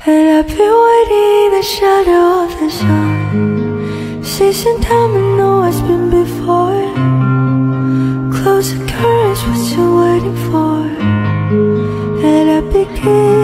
And I've been waiting in the shadow of the sun, seizing time and know what's been before. Close the curtains, what you waiting for? And I begin